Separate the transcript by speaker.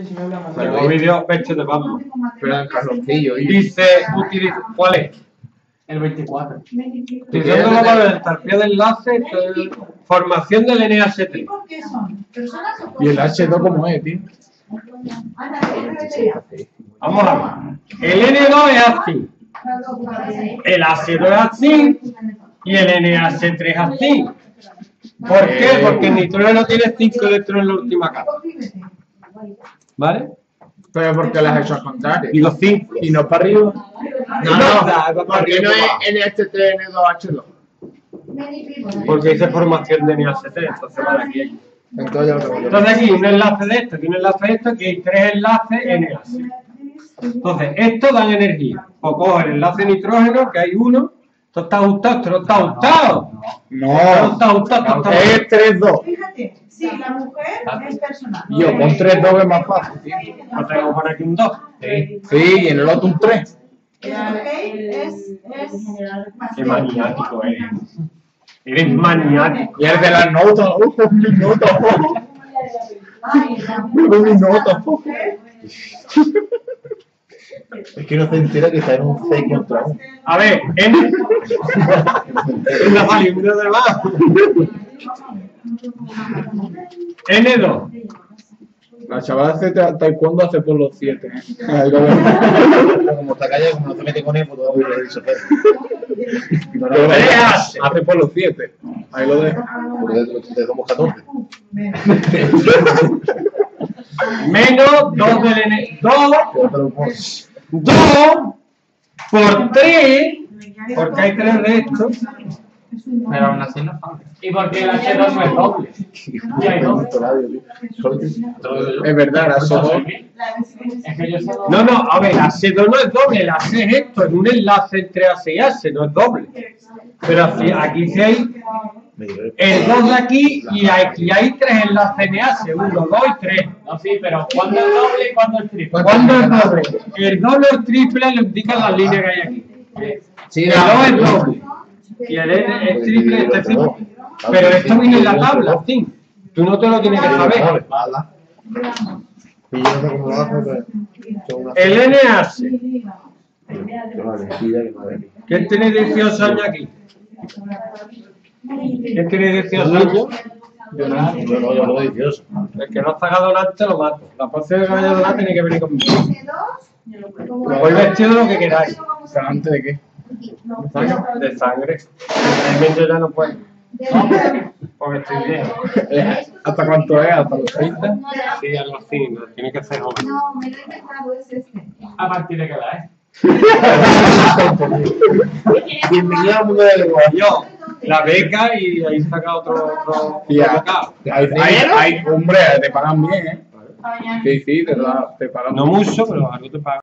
Speaker 1: Tengo vídeo pecho de vamos.
Speaker 2: Pero en Carlosquillo.
Speaker 1: Dice, ¿cuál es?
Speaker 3: El 24.
Speaker 1: Utilizando la palabra del tarpía de enlace, formación del NH3.
Speaker 4: ¿Por qué son? ¿Personas o
Speaker 2: ¿Y el H2 cómo es, tío?
Speaker 1: Vamos a ver. El N2 es así. El AC2 es así. Y el NH3 es así. ¿Por qué? Porque el nitrógeno tiene 5 electrones en la última capa. ¿Vale?
Speaker 2: Pero porque las has hecho al contrario.
Speaker 1: Digo 5.
Speaker 2: Y no para arriba.
Speaker 1: No,
Speaker 2: Porque no es NH3N2H2.
Speaker 1: porque dice formación de NH3, entonces vale aquí.
Speaker 2: Entonces ya lo tengo yo.
Speaker 1: Entonces aquí un enlace de esto, aquí un enlace de esto, aquí hay 3 enlaces NH. Entonces, estos dan energía. Pues cojo el enlace de nitrógeno, que hay uno. Esto está ajustado, esto no está ajustado.
Speaker 2: No,
Speaker 1: Está ajustado.
Speaker 2: es 3-2.
Speaker 4: Fíjate, si la mujer es personal.
Speaker 2: Yo con 3-2 que es más fácil, tío.
Speaker 1: No tengo que poner aquí un 2.
Speaker 2: Sí, y en el otro un 3.
Speaker 4: Es
Speaker 1: Qué maniático eres. Eres maniático.
Speaker 2: Y el de las notas, mi nota, mi nota.
Speaker 5: Es que no se entera que está en un 6 contra 1.
Speaker 1: A ver, N. Es la validez de más. N2.
Speaker 2: La chavala hace taekwondo hace por los 7. Ahí lo veo.
Speaker 5: Como está callado, como no se mete con él, pues todo lo dicho.
Speaker 2: Pero hace por los 7. Ahí lo dejo.
Speaker 5: Porque somos 14.
Speaker 1: Menos 2 del N2. 2 por 3. Porque hay 3 de estos.
Speaker 3: Pero aún así no son. Y porque el H2 no es doble. Y hay dos.
Speaker 2: Es verdad, la sola.
Speaker 3: Es que yo solo.
Speaker 1: No, a ver, AC2 no es doble, el AC es esto, es un enlace entre AC y AC, no es doble. Pero aquí sí hay el 2 de aquí y aquí hay 3 enlaces NH, 1, 2 y 3.
Speaker 3: No, sí, pero ¿cuándo es doble y cuándo es triple?
Speaker 1: ¿Cuándo es doble? El doble o el triple lo indican las líneas que hay aquí.
Speaker 2: Sí,
Speaker 1: El 2 es doble y el N es triple, este es triple. Pero esto viene en la tabla, sí. Tú no te lo tienes que saber.
Speaker 5: Y yo no sé cómo lo hago, pero son una...
Speaker 1: El NH,
Speaker 5: Qué valentía, que madre mía.
Speaker 1: ¿quién tiene 18 años aquí? ¿Quién tiene 18 años?
Speaker 5: Yo no, yo lo dios.
Speaker 1: El que no ha sacado donante lo mato. La próxima vez que vaya a donar tiene que venir conmigo. Voy vestido de lo que queráis.
Speaker 2: ¿Antes de qué?
Speaker 1: De sangre. Realmente yo ya no puedo. Porque estoy viejo.
Speaker 2: ¿Hasta cuánto es? ¿Hasta los 30?
Speaker 1: Sí, algo así. No, tiene que ser joven.
Speaker 4: No, me lo he mejorado, es este.
Speaker 3: A partir de qué edad,
Speaker 5: Bienvenido al mundo del
Speaker 1: Yo, la beca y ahí saca otro
Speaker 2: Ya.
Speaker 1: bocado.
Speaker 2: Hay, hombre, te pagan bien, ¿eh? Sí, te pagan
Speaker 1: No mucho, pero algo te paga.